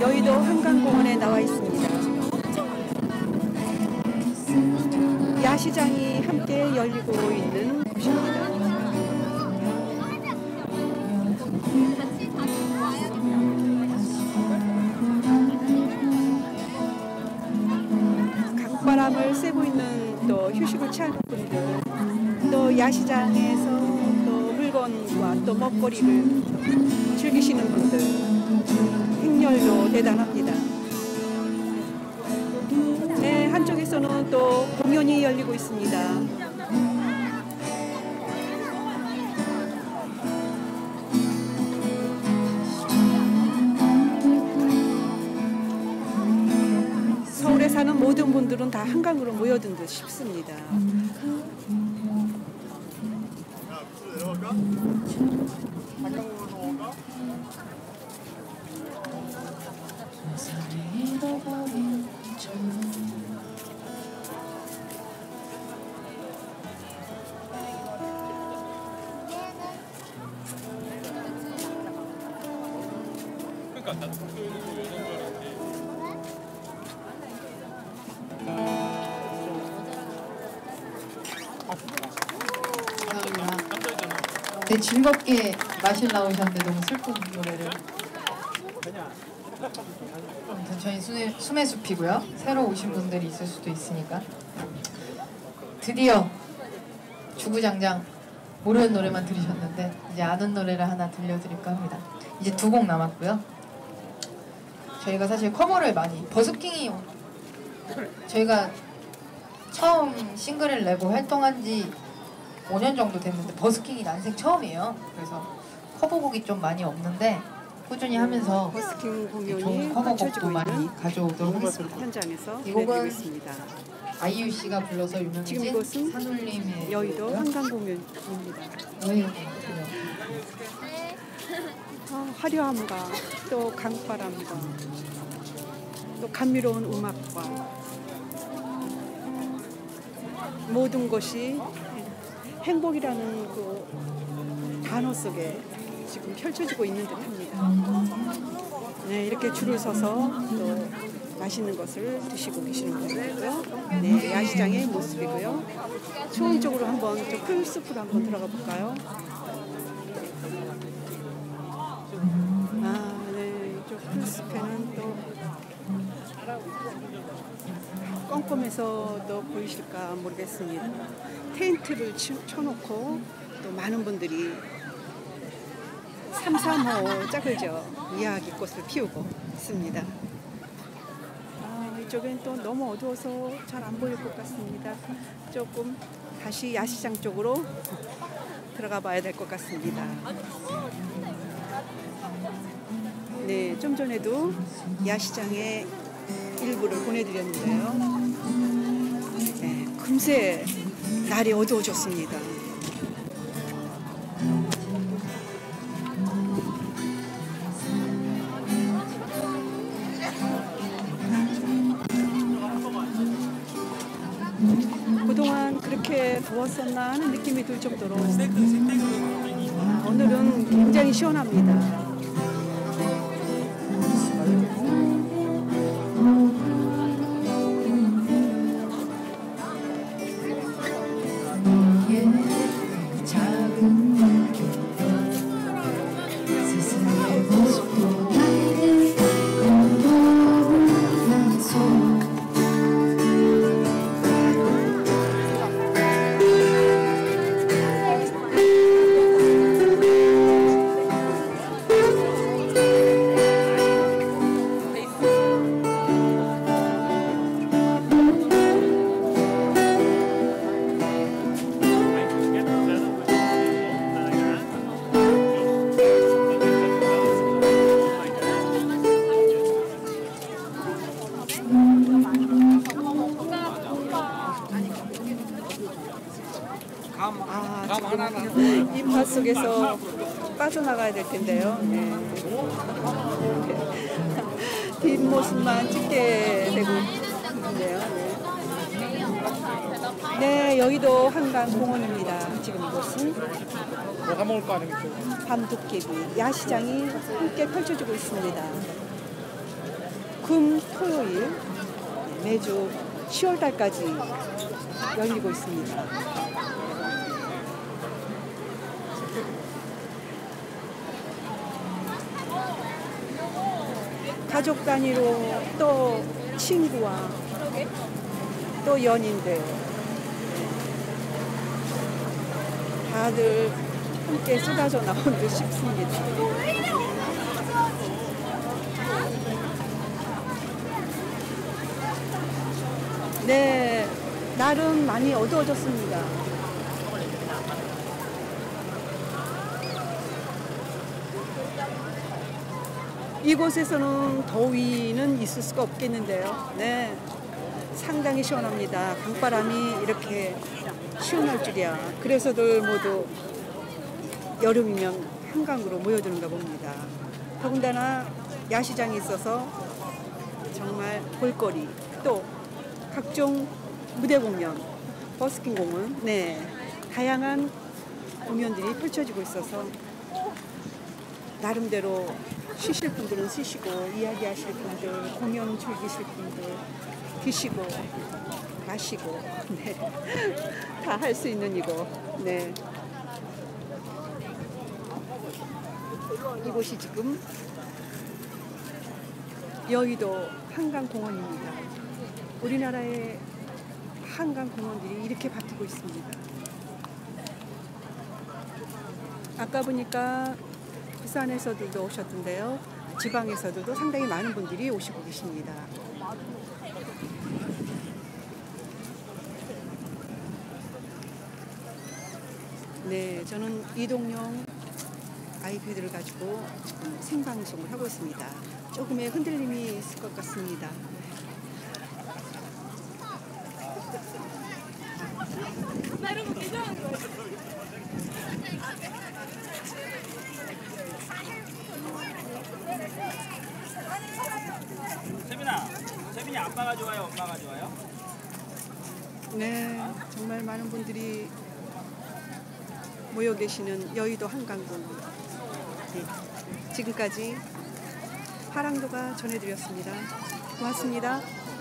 여의도 한강공원에 나와 있습니다. 야시장이 함께 열리고 있는 곳입니다. 강바람을 쐬고 있는 또 휴식을 취하는 분들, 또 야시장에서 또 물건과 또 먹거리를 즐기시는 분들, 행렬도 대단합니다. 네, 한쪽에서는 또 공연이 열리고 있습니다. 서울에 사는 모든 분들은 다 한강으로 모여든 듯 싶습니다. 네, 즐겁게 마실 나오셨는데 너무 슬픈 노래를. 저희 숨의 숲이고요. 새로 오신 분들이 있을 수도 있으니까 드디어 주구장창 모르는 노래만 들으셨는데 이제 아는 노래를 하나 들려드릴까 합니다. 이제 2곡 남았고요. 저희가 사실 커버를 많이 버스킹이 저희가 처음 싱글을 내고 활동한 지 5년 정도 됐는데 버스킹이 난생 처음이에요. 그래서 커버곡이 좀 많이 없는데 꾸준히 하면서 버스킹 공연이 좋은 커버곡도 많이 가져오도록 하겠습니다. 현장에서 이 곡은 있습니다. 아이유 씨가 불러서 유명해진 지금 이곳은 산울림의 여의도 한강공연입니다. 화려함과 또 강바람과 또 감미로운 음악과 모든 것이 행복이라는 그 단어 속에 지금 펼쳐지고 있는 듯합니다. 네, 이렇게 줄을 서서 또 맛있는 것을 드시고 계시는 분들이고요. 네, 야시장의 모습이고요. 추운 쪽으로 한번 좀 풀숲으로 한번 들어가 볼까요? 네, 이쪽 풀숲에는 또 껌껌해서 또 보이실까 모르겠습니다. 텐트를 쳐놓고 또 많은 분들이 3, 3호 짝을 지어 이야기꽃을 피우고 있습니다. 이쪽엔 또 너무 어두워서 잘 안 보일 것 같습니다. 조금 다시 야시장 쪽으로 들어가 봐야 될 것 같습니다. 네, 좀 전에도 야시장의 일부를 보내드렸는데요. 네, 금세 날이 어두워졌습니다. 그동안 그렇게 더웠었나 하는 느낌이 들 정도로 오늘은 굉장히 시원합니다. 인파 속에서 빠져나가야 될 텐데요. 네. 뒷모습만 찍게 되고 있는데요. 네. 네, 여의도 한강공원입니다. 지금 이곳은 밤도깨비 야시장이 함께 펼쳐지고 있습니다. 금, 토요일 매주 10월 달까지 열리고 있습니다. 가족 단위로 또 친구와 또 연인들 다들 함께 쏟아져 나온 듯 싶습니다. 네, 나름 많이 어두워졌습니다. 이곳에서는 더위는 있을 수가 없겠는데요. 네, 상당히 시원합니다. 강바람이 이렇게 시원할 줄이야. 그래서들 모두 여름이면 한강으로 모여드는가 봅니다. 더군다나 야시장이 있어서 정말 볼거리, 또 각종 무대 공연, 버스킹 공연, 네, 다양한 공연들이 펼쳐지고 있어서 나름대로 쉬실 분들은 쉬시고, 이야기하실 분들, 공연 즐기실 분들, 드시고 마시고, 네, 다 할 수 있는 이곳. 네, 이곳이 지금 여의도 한강공원입니다. 우리나라의 한강공원들이 이렇게 바뀌고 있습니다. 아까 보니까 부산에서도 오셨던데요. 지방에서도 상당히 많은 분들이 오시고 계십니다. 네, 저는 이동용 아이패드를 가지고 지금 생방송을 하고 있습니다. 조금의 흔들림이 있을 것 같습니다. 세민이 아빠가 좋아요, 엄마가 좋아요? 네, 정말 많은 분들이 모여 계시는 여의도 한강공원. 네, 지금까지 파랑도가 전해드렸습니다. 고맙습니다.